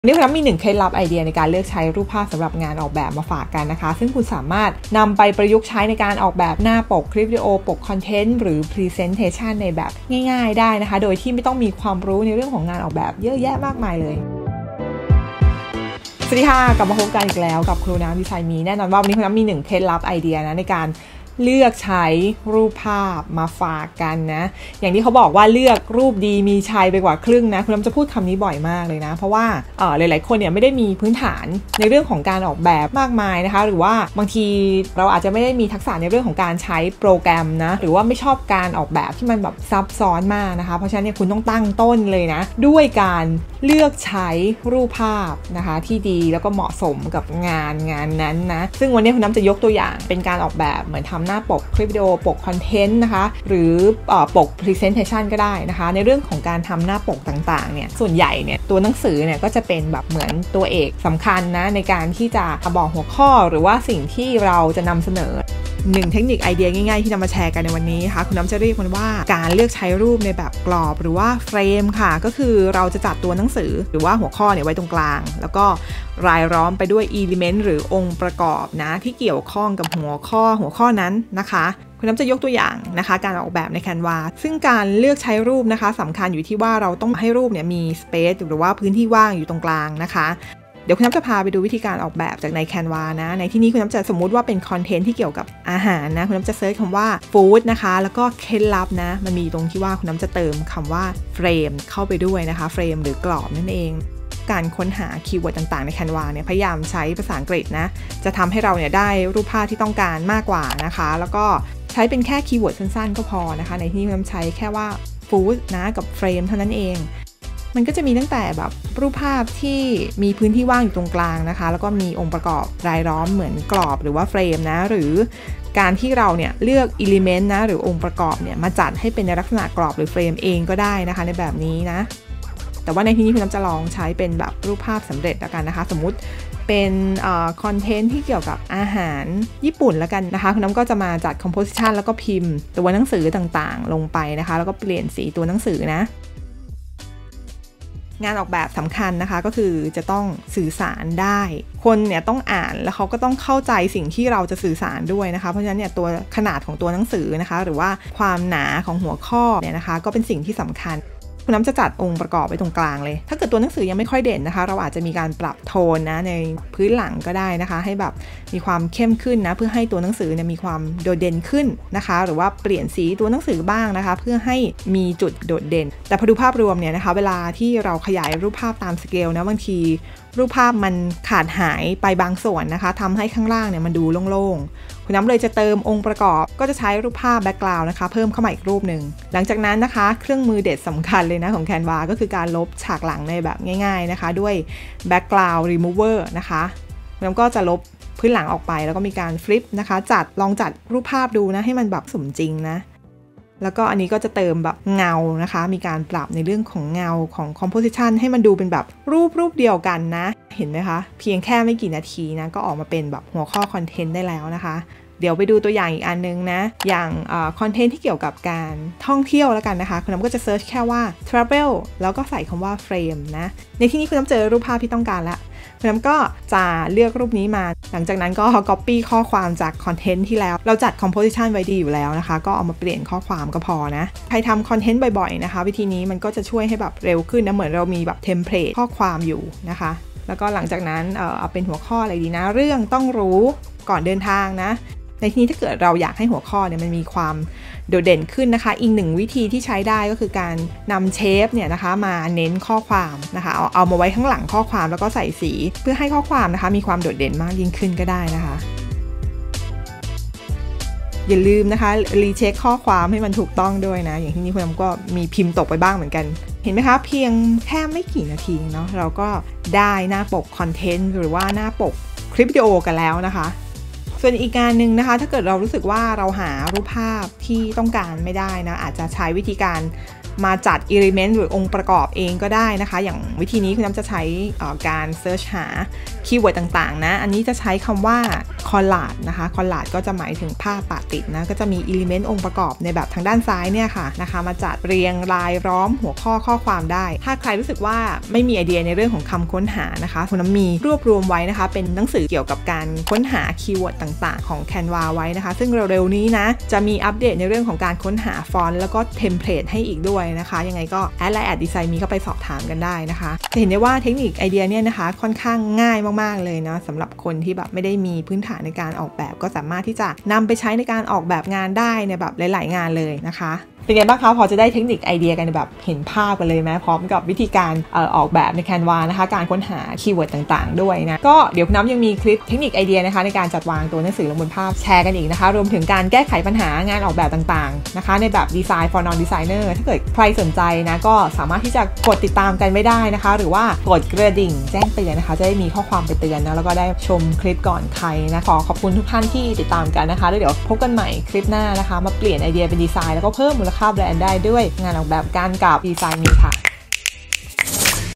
วันนี้ครับมี1เคล็ดลับไอเดียในการเลือกใช้รูปภาพสำหรับงานออกแบบมาฝากกันนะคะซึ่งคุณสามารถนำไปประยุกต์ใช้ในการออกแบบหน้าปกคลิปวิดีโอปกคอนเทนต์หรือ Presentation ในแบบง่ายๆได้นะคะโดยที่ไม่ต้องมีความรู้ในเรื่องของงานออกแบบเยอะแยะมากมายเลยสวัสดีค่ะกลับมาพบกันอีกแล้วกับครูน้ำดีไซน์มีแน่นอนว่าวันนี้ครูน้ำมี1เคล็ดลับไอเดียนะในการเลือกใช้รูปภาพมาฝากกันนะอย่างที่เขาบอกว่าเลือกรูปดีมีชัยไปกว่าครึ่งนะคุณน้ำจะพูดคำนี้บ่อยมากเลยนะเพราะว่าหลายๆคนเนี่ยไม่ได้มีพื้นฐานในเรื่องของการออกแบบมากมายนะคะหรือว่าบางทีเราอาจจะไม่ได้มีทักษะในเรื่องของการใช้โปรแกรมนะหรือว่าไม่ชอบการออกแบบที่มันแบบซับซ้อนมากนะคะเพราะฉะนั้นเนี่ยคุณต้องตั้งต้นเลยนะด้วยการเลือกใช้รูปภาพนะคะที่ดีแล้วก็เหมาะสมกับงานนั้นนะซึ่งวันนี้คุณน้ำจะยกตัวอย่างเป็นการออกแบบเหมือนทำหน้าปกคลิปวิดีโอปกคอนเทนต์นะคะหรือปก Presentation ก็ได้นะคะในเรื่องของการทำหน้าปกต่างๆเนี่ยส่วนใหญ่เนี่ยตัวหนังสือเนี่ยก็จะเป็นแบบเหมือนตัวเอกสำคัญนะในการที่จะบอกหัวข้อหรือว่าสิ่งที่เราจะนำเสนอ1เทคนิคไอเดียง่ายๆที่นำมาแชร์กันในวันนี้นะคะคุณน้ำจะเรียกมันว่าการเลือกใช้รูปในแบบกรอบหรือว่าเฟรมค่ะก็คือเราจะจัดตัวหนังสือหรือว่าหัวข้อเนี่ยไว้ตรงกลางแล้วก็รายล้อมไปด้วยอิเลเมนต์หรือองค์ประกอบนะที่เกี่ยวข้องกับหัวข้อนั้นนะคะคุณน้ำจะยกตัวอย่างนะคะการออกแบบใน Canva ซึ่งการเลือกใช้รูปนะคะสำคัญอยู่ที่ว่าเราต้องให้รูปเนี่ยมีสเปซหรือว่าพื้นที่ว่างอยู่ตรงกลางนะคะเดี๋ยวคุณน้ำจะพาไปดูวิธีการออกแบบจากใน Canva นะในที่นี้คุณน้ำจะสมมุติว่าเป็นคอนเทนต์ที่เกี่ยวกับอาหารนะคุณน้ำจะเซิร์ชคำว่า food นะคะแล้วก็เคล็ดลับนะมันมีตรงที่ว่าคุณน้ำจะเติมคำว่าเฟรมเข้าไปด้วยนะคะเฟรมหรือกรอบนั่นเองการค้นหาคีย์เวิร์ดต่างๆใน Canva เนี่ยพยายามใช้ภาษาอังกฤษนะจะทำให้เราเนี่ยได้รูปภาพที่ต้องการมากกว่านะคะแล้วก็ใช้เป็นแค่คีย์เวิร์ดสั้นๆก็พอนะคะในที่นี้ผมใช้แค่ว่า food นะกับเฟรมเท่านั้นเองมันก็จะมีตั้งแต่แบบรูปภาพที่มีพื้นที่ว่างอยู่ตรงกลางนะคะแล้วก็มีองค์ประกอบรายล้อมเหมือนกรอบหรือว่าเฟรมนะหรือการที่เราเนี่ยเลือกอิเลเมนต์นะหรือองค์ประกอบเนี่ยมาจัดให้เป็นในลักษณะกรอบหรือเฟรมเองก็ได้นะคะในแบบนี้นะแต่ว่าในที่นี้คุณน้ำจะลองใช้เป็นแบบรูปภาพสำเร็จแล้วกันนะคะสมมุติเป็นคอนเทนต์ที่เกี่ยวกับอาหารญี่ปุ่นแล้วกันนะคะคุณน้ำก็จะมาจัด composition แล้วก็พิมพ์ตัวหนังสือต่างๆลงไปนะคะแล้วก็เปลี่ยนสีตัวหนังสือนะงานออกแบบสำคัญนะคะก็คือจะต้องสื่อสารได้คนเนี่ยต้องอ่านแล้วเขาก็ต้องเข้าใจสิ่งที่เราจะสื่อสารด้วยนะคะเพราะฉะนั้นเนี่ยตัวขนาดของตัวหนังสือนะคะหรือว่าความหนาของหัวข้อเนี่ยนะคะก็เป็นสิ่งที่สำคัญคุณน้ำจะจัดองค์ประกอบไว้ตรงกลางเลยถ้าเกิดตัวหนังสือยังไม่ค่อยเด่นนะคะเราอาจจะมีการปรับโทนนะในพื้นหลังก็ได้นะคะให้แบบมีความเข้มขึ้นนะเพื่อให้ตัวหนังสือเนี่ยมีความโดดเด่นขึ้นนะคะหรือว่าเปลี่ยนสีตัวหนังสือบ้างนะคะเพื่อให้มีจุดโดดเด่นแต่พอดูภาพรวมเนี่ยนะคะเวลาที่เราขยายรูปภาพตามสเกลนะบางทีรูปภาพมันขาดหายไปบางส่วนนะคะทำให้ข้างล่างเนี่ยมันดูโล่งๆคุณน้ำเลยจะเติมองค์ประกอบก็จะใช้รูปภาพแบ็กกราวด์นะคะเพิ่มเข้ามาอีกรูปหนึ่งหลังจากนั้นนะคะเครื่องมือเด็ดสำคัญเลยนะของ Canva ก็คือการลบฉากหลังในแบบง่ายๆนะคะด้วย background remover นะคะคุณน้ำก็จะลบพื้นหลังออกไปแล้วก็มีการฟลิปนะคะลองจัดรูปภาพดูนะให้มันแบบสมจริงนะแล้วก็อันนี้ก็จะเติมแบบเงานะคะมีการปรับในเรื่องของเงาของ composition ให้มันดูเป็นแบบรูปเดียวกันนะเห็นไหมคะเพียงแค่ไม่กี่นาทีนะก็ออกมาเป็นแบบหัวข้อคอนเทนต์ได้แล้วนะคะเดี๋ยวไปดูตัวอย่างอีกอันนึงนะอย่างคอนเทนต์ที่เกี่ยวกับการท่องเที่ยวแล้วกันนะคะคุณน้ำก็จะเซิร์ชแค่ว่า travel แล้วก็ใส่คำว่า frame นะในที่นี้คุณน้ำเจอรูปภาพที่ต้องการแล้วคุณน้ำก็จะเลือกรูปนี้มาหลังจากนั้นก็ copy ข้อความจากคอนเทนต์ที่แล้วเราจัด composition ไว้ดีอยู่แล้วนะคะก็เอามาเปลี่ยนข้อความก็พอนะใครทำคอนเทนต์บ่อยๆนะคะวิธีนี้มันก็จะช่วยให้แบบเร็วขึ้นนะเหมือนเรามีแบบเทมเพลตข้อความอยู่นะคะแล้วก็หลังจากนั้นเอาเป็นหัวข้ออะไรดีนะเรื่องต้องรู้ก่อนเดินทางนะในที่นี้ถ้าเกิดเราอยากให้หัวข้อเนี่ยมันมีความโดดเด่นขึ้นนะคะอีกหนึ่งวิธีที่ใช้ได้ก็คือการนำเชฟเนี่ยนะคะมาเน้นข้อความนะคะเอามาไว้ข้างหลังข้อความแล้วก็ใส่สีเพื่อให้ข้อความนะคะมีความโดดเด่นมากยิ่งขึ้นก็ได้นะคะอย่าลืมนะคะรีเช็คข้อความให้มันถูกต้องด้วยนะอย่างที่นี้คุณน้ำก็มีพิมพ์ตกไปบ้างเหมือนกันเห็นไหมคะเพียงแค่ไม่กี่นาทีเนาะเราก็ได้หน้าปกคอนเทนต์หรือว่าหน้าปกคลิปวิดีโอกันแล้วนะคะส่วนอีกงานหนึ่งนะคะถ้าเกิดเรารู้สึกว่าเราหารูปภาพที่ต้องการไม่ได้นะอาจจะใช้วิธีการมาจัด element หรือองค์ประกอบเองก็ได้นะคะอย่างวิธีนี้คุณน้ำจะใช้การ search หาคีย์เวิร์ดต่างๆนะอันนี้จะใช้คำว่า collage นะคะ collage ก็จะหมายถึงภาพปะติดนะก็จะมี element องค์ประกอบในแบบทางด้านซ้ายเนี่ยค่ะนะคะมาจัดเรียงรายล้อมหัวข้อความได้ถ้าใครรู้สึกว่าไม่มีไอเดียในเรื่องของคำค้นหานะคะคุณน้ำมีรวบรวมไว้นะคะเป็นหนังสือเกี่ยวกับการค้นหาคีย์เวิร์ดต่างๆของ Canva ไว้นะคะซึ่งเร็วๆนี้นะจะมีอัปเดตในเรื่องของการค้นหาฟอนต์แล้วก็เทมเพลตให้อีกด้วยนะคะยังไงก็แอดไลน์ดีไซน์มีก็ไปสอบถามกันได้นะคะจะเห็นได้ว่าเทคนิคไอเดียเนี่ยนะคะค่อนข้างง่ายมากๆเลยนะสำหรับคนที่แบบไม่ได้มีพื้นฐานในการออกแบบก็สามารถที่จะนำไปใช้ในการออกแบบงานได้ในแบบหลายๆงานเลยนะคะเป็นไงบ้างคะพอจะได้เทคนิคไอเดียกันแบบเห็นภาพกันเลยไหมพร้อมกับวิธีการออกแบบใน Canva นะคะการค้นหาคีย์เวิร์ดต่างๆด้วยนะก็เดี๋ยวคุณน้ำยังมีคลิปเทคนิคไอเดียนะคะในการจัดวางตัวหนังสือลงบนภาพแชร์กันอีกนะคะรวมถึงการแก้ไขปัญหางานออกแบบต่างๆนะคะในแบบดีไซน์ for non designer ถ้าเกิดใครสนใจนะก็สามารถที่จะกดติดตามกันไม่ได้นะคะหรือว่ากดกระดิ่งแจ้งเตือนนะคะจะได้มีข้อความไปเตือนนะแล้วก็ได้ชมคลิปก่อนใครนะขอบคุณทุกท่านที่ติดตามกันนะคะแล้วเดี๋ยวพบกันใหม่คลิปหน้านะคะมาเปลี่ยนไอเดียเป็นดีไซน์แล้วก็เพิ่มมูลค่าแบรนด์ได้ด้วยงานออกแบบการกับดีไซน์นี้ค่ะ